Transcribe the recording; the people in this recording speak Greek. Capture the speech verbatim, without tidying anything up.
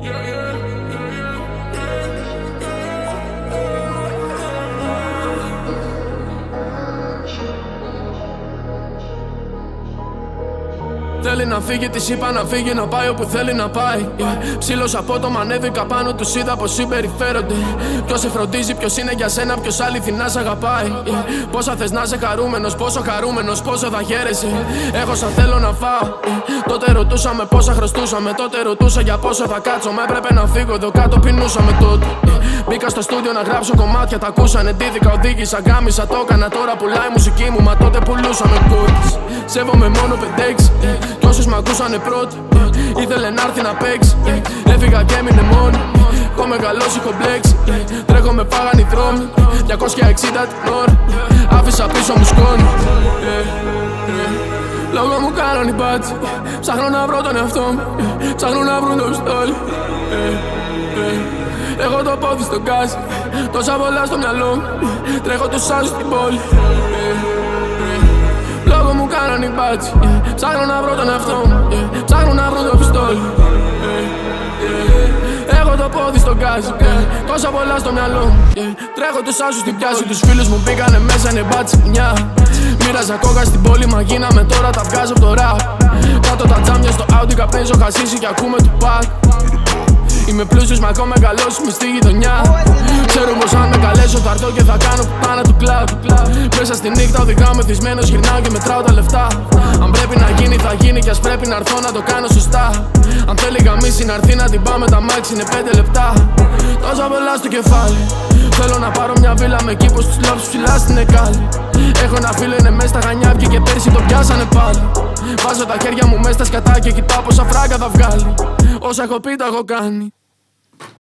Θέλει να φύγει, της είπα να φύγει, να πάει όπου θέλει να πάει. Yeah. Ψήλος απότομα ανέβηκα πάνω, τους είδα πως συμπεριφέρονται. Ποιος σε φροντίζει, ποιος είναι για σένα, ποιος αληθινά σ' αγαπάει. Yeah. Πόσα θες να είσαι χαρούμενος, πόσο χαρούμενος, πόσο θα χαίρεσαι. Έχω σαν θέλω να φάω. Yeah. Τότε ρωτούσαμε πόσα χρωστούσαμε, τότε ρωτούσα για πόσο θα κάτσω. Μα έπρεπε να φύγω εδώ κάτω, πεινούσαμε τότε. Yeah. Μπήκα στο στούντιο να γράψω κομμάτια, τα ακούσανε, ντύθηκα, οδήγησα, γκάμισα, το έκανα. Τώρα πουλάει η μουσική μου, μα τότε πουλούσαμε κούτες. Σέβομαι μόνο πέντε έξι. Yeah. Κι όσους μ' ακούσανε πρώτοι, yeah. Ήθελε να έρθει να παίξει, yeah. Έφυγα και έμεινε μόνο, yeah. Έχω μεγαλώσει, έχω μπλέξει, yeah. Τρέχω με πάγανοι δρόμοι, διακόσια εξήντα την ώρα, yeah. Άφησα πίσω μου σκόνη, yeah. Yeah. Λόγω μου κάναν οι μπάτσι, yeah. Ψάχνω να βρω τον εαυτό μου, yeah. Ψάχνω να βρω το πιστόλι, yeah. Yeah. Έχω το πόδι στο γκάζι, yeah. Τόσα πολλά στο μυαλό μου, yeah. Τρέχω τους άλλους στην πόλη, yeah. Λόγω μου κάναν οι μπάτσι, yeah. Ψάχνω να βρω τον εαυτό μου, yeah. Ψάχνω να βρω το πιστόλι, yeah. Yeah. Έχω το πόδι στο γκάζι, yeah. Τόσα πολλά στο μυαλό μου, yeah. Τρέχω τους άσους στην πιάση. Τους φίλους μου μπήκανε μέσα, είναι μπάτσι μια. Μοίραζα κόκα στην πόλη, μα γίναμε τώρα, τα βγάζω από το ραπ. Κάτω τα τζάμια στο Audi, καπνίζω χασίσι και ακούμε του πακ. Είμαι πλούσιος μα έχω μεγαλώσει μες στη γειτονιά. Ξέρω πως αν με καλέσω θα έρθω και θα κάνω πουτάνα του κλαμπ. Μέσα στη νύχτα οδηγάω μεθυσμένος, γυρνάω και μετράω τα λεφτά. Αν πρέπει να γίνει θα γίνει κι ας πρέπει να έρθω να το κάνω σωστά. Αν θέλει γαμίση να έρθει να την πάμε τα μάξι είναι πέντε λεπτά. Τόσα πολλά στο κεφάλι. Θέλω να πάρω μια βίλα με κήπο στους λόφους ψηλά στην Εκάλη. Έχω ένα φίλο είναι μες στα Χανιά, βγήκε πέρσι το πιάσανε πάλι. Βάζω τα χέρια μου μες στα σκατά και κοιτάω πόσα φράγκα θα βγάλει. Όσα έχω πει τα έχω κάνει.